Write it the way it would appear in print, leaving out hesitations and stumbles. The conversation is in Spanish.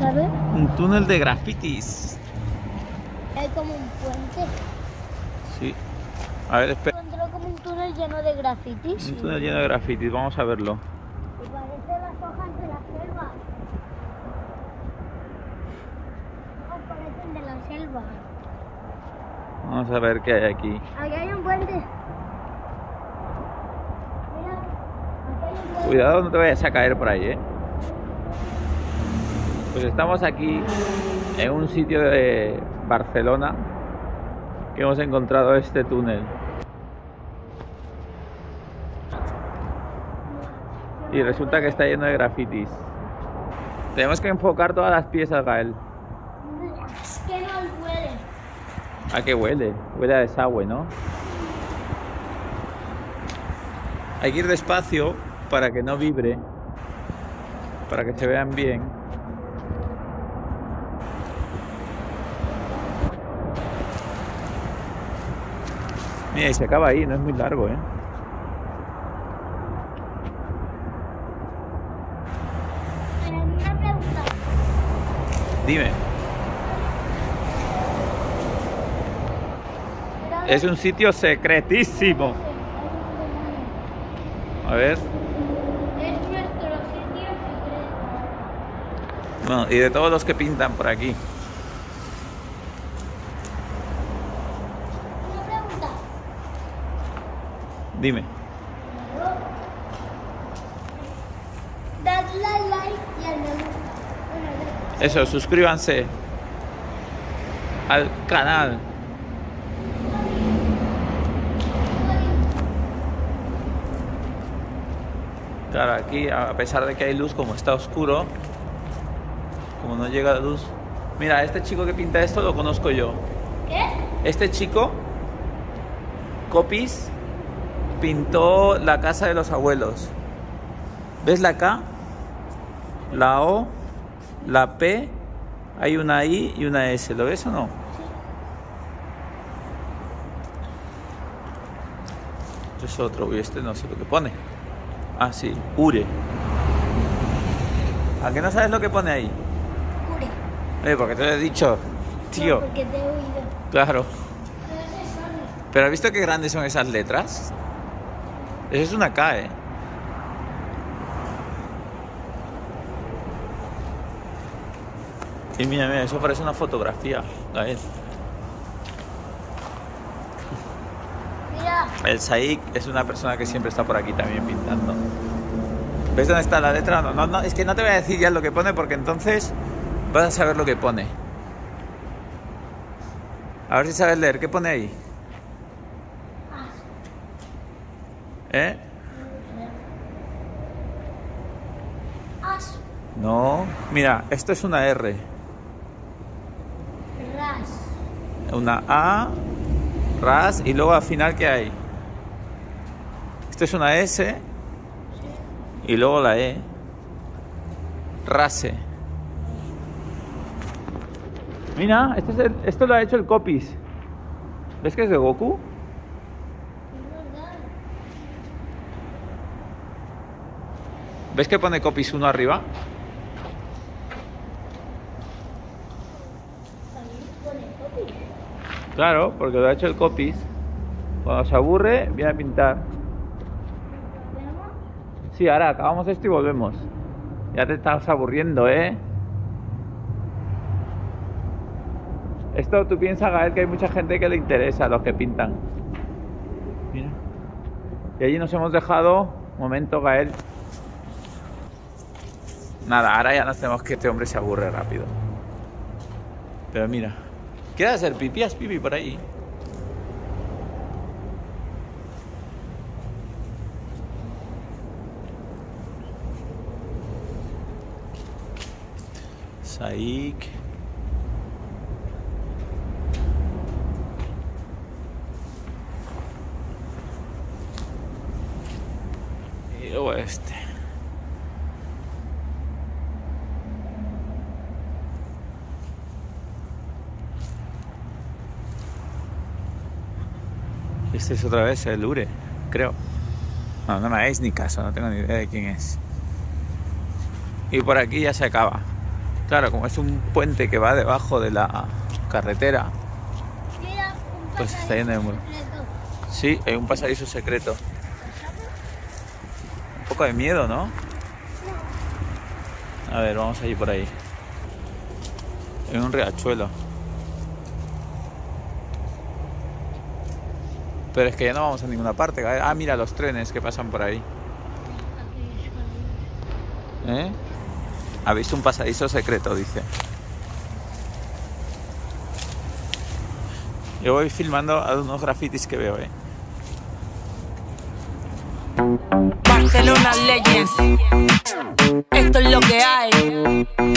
A ver. Un túnel de grafitis. Hay como un puente. Sí. A ver, espera. Encontró como un túnel lleno de grafitis. Un túnel lleno de grafitis, vamos a verlo. Y parece las hojas de la selva. O parecen de la selva. Vamos a ver qué hay aquí. Aquí hay un puente. Mira, aquí hay un puente. Cuidado, no te vayas a caer por ahí, ¿eh? Pues estamos aquí en un sitio de Barcelona que hemos encontrado este túnel. Y resulta que está lleno de grafitis. Tenemos que enfocar todas las piezas, Gael. Es que nos huele. ¿A qué huele? Huele a desagüe, ¿no? Hay que ir despacio para que no vibre, para que se vean bien. Mira, y se acaba ahí, no es muy largo, ¿eh? Pero una pregunta. Dime. Es un sitio secretísimo. A ver. Es nuestro sitio secreto. Bueno, y de todos los que pintan por aquí. Una pregunta. Dime. Dadle al like y al me gusta. Bueno, Eso, suscríbanse al canal. Claro, aquí a pesar de que hay luz, como está oscuro, como no llega la luz. Mira, este chico que pinta esto lo conozco yo. ¿qué? Este chico, Copis, pintó la casa de los abuelos. ¿Ves la K? La O, la P, hay una I y una S. ¿Lo ves o no? Este es otro, y este no sé lo que pone. Ah, sí, Ure. ¿A qué no sabes lo que pone ahí? Cure. Porque te lo he dicho, tío. No, porque te he oído. Claro. No es eso. ¿Pero has visto qué grandes son esas letras? Eso es una K, ¿eh? Y mira, mira, eso parece una fotografía. Gael. Mira. El Saik es una persona que siempre está por aquí también pintando. ¿Ves dónde está la letra? No, es que no te voy a decir ya lo que pone porque entonces vas a saber lo que pone. A ver si sabes leer. ¿Qué pone ahí? ¿Eh? As. No. Mira, esto es una R. Ras. Una A, ras, y luego al final, ¿qué hay? Esto es una S y luego la E. Rase. Mira, esto lo ha hecho el Copis. ¿Ves que es de Goku? Es verdad. ¿Ves que pone Copis 1 arriba? También pone copy. Claro, porque lo ha hecho el Copis. Cuando se aburre, viene a pintar. ¿Vemos? Sí, ahora acabamos esto y volvemos. Ya te estás aburriendo, ¿eh? Esto tú piensas, Gael, que hay mucha gente que le interesa, los que pintan. Mira. Y allí nos hemos dejado. Momento, Gael. Nada, ahora ya nos tenemos que... Este hombre se aburre rápido. Pero mira. ¿Quieres hacer pipí? Haz pipí por ahí. Saik. Y luego este. Este es otra vez el Ure, creo. No me hagáis ni caso, no tengo ni idea de quién es. Y por aquí ya se acaba. Claro, como es un puente que va debajo de la carretera, Mira, un pues está lleno de pasadizo muros. secreto. Sí, hay un pasadizo secreto. Un poco de miedo, ¿no? A ver, vamos a ir por ahí. En un riachuelo. Pero es que ya no vamos a ninguna parte. Ah, mira los trenes que pasan por ahí. ¿Eh? Ha visto un pasadizo secreto, dice. Yo voy filmando a unos grafitis que veo, Barcelona Legends, esto es lo que hay.